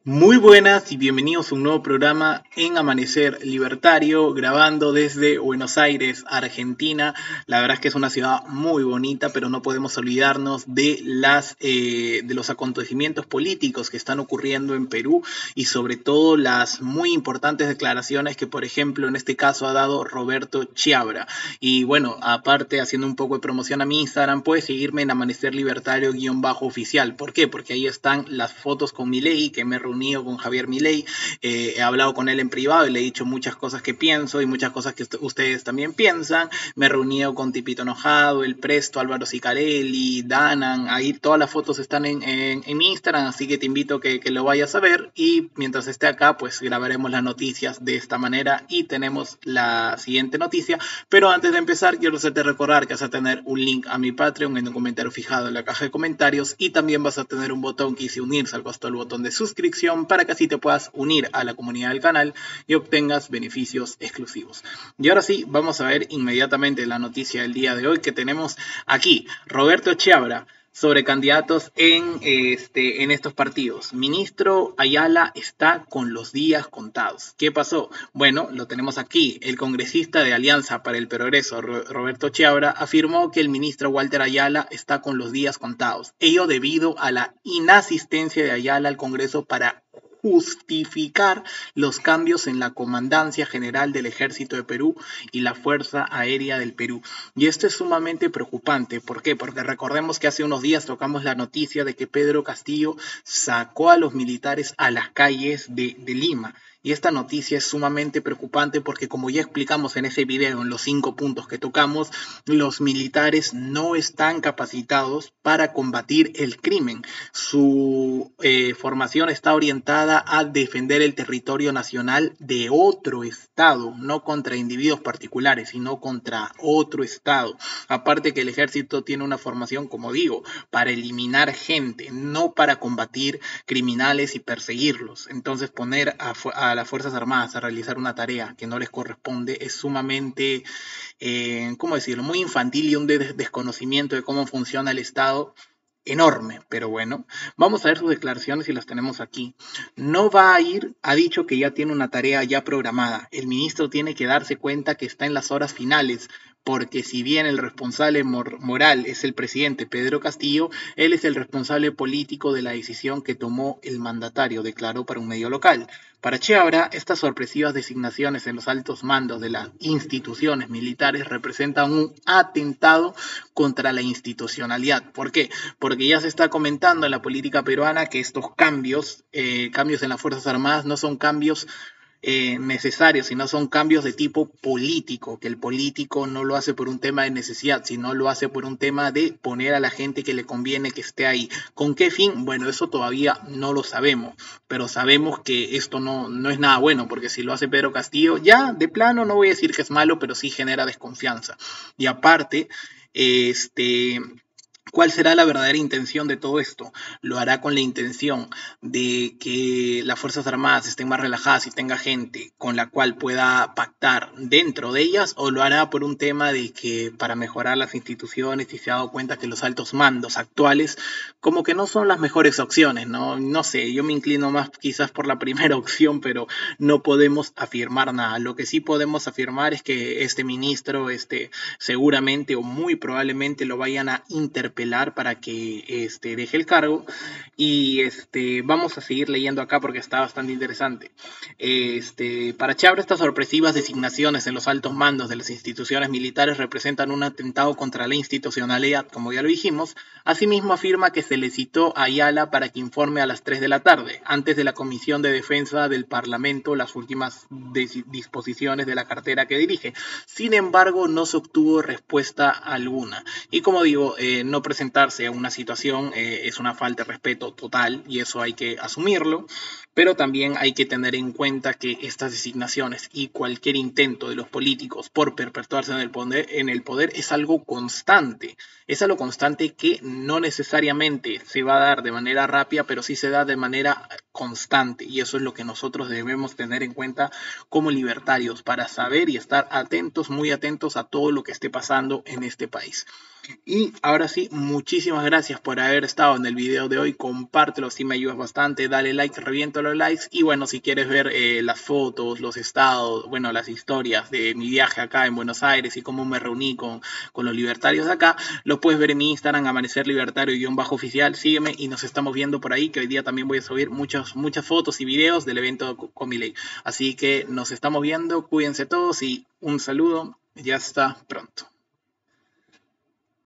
Muy buenas y bienvenidos a un nuevo programa en Amanecer Libertario, grabando desde Buenos Aires, Argentina. La verdad es que es una ciudad muy bonita, pero no podemos olvidarnos de los acontecimientos políticos que están ocurriendo en Perú y sobre todo las muy importantes declaraciones que, por ejemplo, en este caso ha dado Roberto Chiabra. Y bueno, aparte haciendo un poco de promoción a mi Instagram, puedes seguirme en Amanecer Libertario-oficial. ¿Por qué? Porque ahí están las fotos con Milei, que me reuní con Javier Milei, he hablado con él en privado y le he dicho muchas cosas que pienso y muchas cosas que ustedes también piensan. Me he reunido con Tipito Enojado, El Presto, Álvaro Sicarelli, Danan, ahí todas las fotos están en mi Instagram, así que te invito a que lo vayas a ver y mientras esté acá pues grabaremos las noticias de esta manera y tenemos la siguiente noticia, pero antes de empezar quiero hacerte recordar que vas a tener un link a mi Patreon en un comentario fijado en la caja de comentarios y también vas a tener un botón que dice unirse al costado del botón de suscripción para que así te puedas unir a la comunidad del canal y obtengas beneficios exclusivos. Y ahora sí, vamos a ver inmediatamente la noticia del día de hoy que tenemos aquí. Roberto Chiabra sobre candidatos en estos partidos. Ministro Ayala está con los días contados. ¿Qué pasó? Bueno, lo tenemos aquí. El congresista de Alianza para el Progreso, Roberto Chiabra, afirmó que el ministro Walter Ayala está con los días contados. Ello debido a la inasistencia de Ayala al Congreso para justificar los cambios en la Comandancia General del Ejército de Perú y la Fuerza Aérea del Perú. Y esto es sumamente preocupante. ¿Por qué? Porque recordemos que hace unos días tocamos la noticia de que Pedro Castillo sacó a los militares a las calles de Lima. Y esta noticia es sumamente preocupante porque como ya explicamos en ese video, en los 5 puntos que tocamos, los militares no están capacitados para combatir el crimen. Su formación está orientada a defender el territorio nacional de otro estado, no contra individuos particulares, sino contra otro estado. Aparte que el ejército tiene una formación, como digo, para eliminar gente, no para combatir criminales y perseguirlos. Entonces poner a las Fuerzas Armadas a realizar una tarea que no les corresponde es sumamente, ¿cómo decirlo?, muy infantil y un desconocimiento de cómo funciona el Estado enorme, pero bueno, vamos a ver sus declaraciones y las tenemos aquí. No va a ir, ha dicho que ya tiene una tarea ya programada. El ministro tiene que darse cuenta que está en las horas finales, porque si bien el responsable moral es el presidente Pedro Castillo, él es el responsable político de la decisión que tomó el mandatario, declaró para un medio local. Para Chiabra, estas sorpresivas designaciones en los altos mandos de las instituciones militares representan un atentado contra la institucionalidad. ¿Por qué? Porque ya se está comentando en la política peruana que estos cambios en las Fuerzas Armadas no son cambios necesarios, sino son cambios de tipo político, que el político no lo hace por un tema de necesidad, sino lo hace por un tema de poner a la gente que le conviene que esté ahí. ¿Con qué fin? Bueno, eso todavía no lo sabemos, pero sabemos que esto no es nada bueno, porque si lo hace Pedro Castillo, ya de plano no voy a decir que es malo, pero sí genera desconfianza. Y aparte, ¿cuál será la verdadera intención de todo esto? ¿Lo hará con la intención de que las Fuerzas Armadas estén más relajadas y tenga gente con la cual pueda pactar dentro de ellas? ¿O lo hará por un tema de que para mejorar las instituciones y se ha dado cuenta que los altos mandos actuales como que no son las mejores opciones, ¿no? No sé, yo me inclino más quizás por la primera opción, pero no podemos afirmar nada. Lo que sí podemos afirmar es que este ministro, seguramente o muy probablemente lo vayan a interpelar para que deje el cargo y vamos a seguir leyendo acá porque está bastante interesante. Para Chiabra, estas sorpresivas designaciones en los altos mandos de las instituciones militares representan un atentado contra la institucionalidad, como ya lo dijimos. Asimismo afirma que se le citó a Ayala para que informe a las 3 de la tarde, antes de la Comisión de Defensa del Parlamento, las últimas disposiciones de la cartera que dirige. Sin embargo, no se obtuvo respuesta alguna. Y como digo, no presentarse a una situación es una falta de respeto total y eso hay que asumirlo, pero también hay que tener en cuenta que estas designaciones y cualquier intento de los políticos por perpetuarse en el poder es algo constante. Es algo constante que no necesariamente se va a dar de manera rápida, pero sí se da de manera constante, y eso es lo que nosotros debemos tener en cuenta como libertarios para saber y estar atentos, muy atentos a todo lo que esté pasando en este país. Y ahora sí, muchísimas gracias por haber estado en el video de hoy. Compártelo si me ayudas bastante. Dale like, reviento los likes. Y bueno, si quieres ver las fotos, los estados, bueno, las historias de mi viaje acá en Buenos Aires y cómo me reuní con los libertarios de acá, lo puedes ver en mi Instagram, Amanecer Libertario-oficial. Sígueme y nos estamos viendo por ahí, que hoy día también voy a subir muchas fotos y videos del evento con Milei. Así que nos estamos viendo. Cuídense todos y un saludo. Ya hasta pronto.